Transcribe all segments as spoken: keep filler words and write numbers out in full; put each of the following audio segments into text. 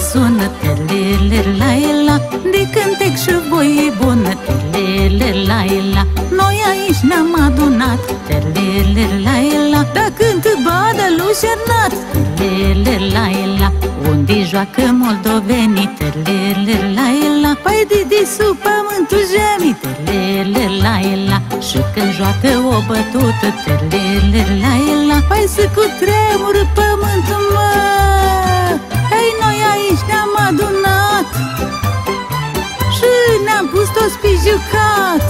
sună Terele-la-la, de cântec și voie bună Terele-la-la. Noi aici ne-am adunat Terele-la-la, da cântă bada lui Șernat Terele-la-la, unde joacă moldovenii Terele-la-la. Păi de desubt pământul gemii Terele-la-la, și când joacă o bătută Terele-la-la, păi să cutremură pământul, mă. Ei, noi aici ne-am adunat și ne-am pus toți pe jucat.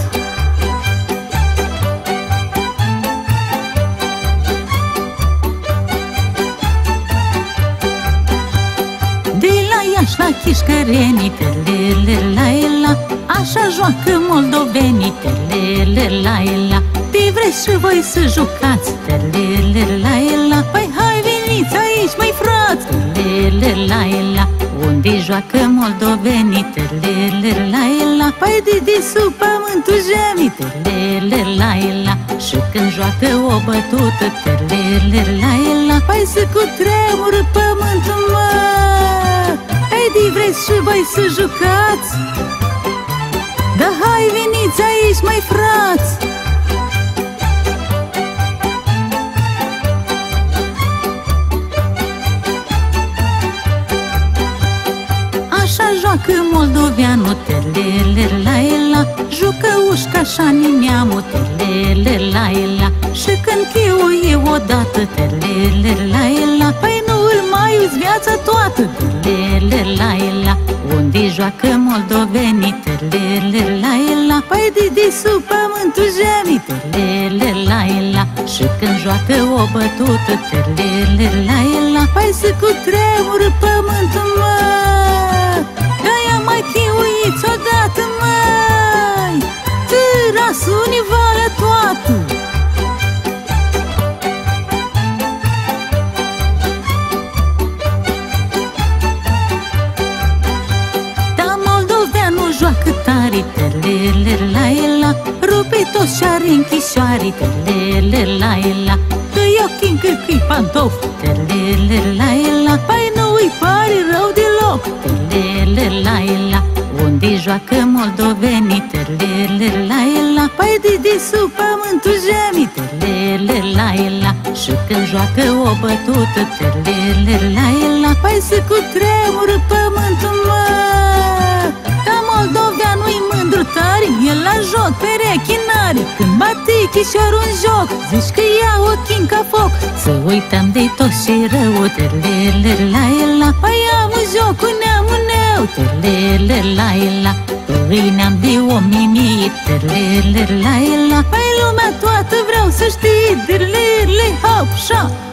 De la Iași la Chișcăreni Terele-la-la, așa joacă moldovenii Terele-la-la. De vreți și voi să jucați Terele-la-la, păi hai veniți aici, măi frați Terele-la-la, unde joacă moldovenii Terele-la-la. Păi de desubt pământul gemii Terele-la-la, și când joacă o bătută Terele-la-la, păi să cutremură pământul, mă. Ei, de vreți și voi să jucați? Da hai veniți aici, măi frați. Așa joacă moldoveanul Terele-la-la, jucă ușca așa-ni neamul Terele-la-la, și când chiuie odată Terele-la-la, păi nu îl mai uzi viața toată Terele-la-la, unde joacă moldovenii Terele-la-la. Păi de desubt pământul gemii Terele-la-la, și când joacă o bătută Terele-la-la, păi să cutremură pământul, mă. De-aia mai chiuiți odată, măi, târasul-ni valea toată. Joacă tare Terele-la-la, rupe toți și-are închisoare Terele-la-la, că-i ochii încârcui pantofi Terele-la-la, păi nu îi pare rău deloc Terele-la-la, unde joacă moldovenii Terele-la-la. Păi de desubt pământul gemii Terele-la-la, și când joacă o bătută Terele-la-la, păi să cutremură pământul, mă. Moldoveanul-i mândru tare, el la joc perechi n-are. Când bate chișorul în joc, zici că ia ochii ca foc. Să uităm de tot și rău Terele-la-la, păi am un joc cu neamul meu Terele-la-la, păi neam de omenit Terele-la-la, păi lumea toată vreau să știi Terele-le, hop, șa.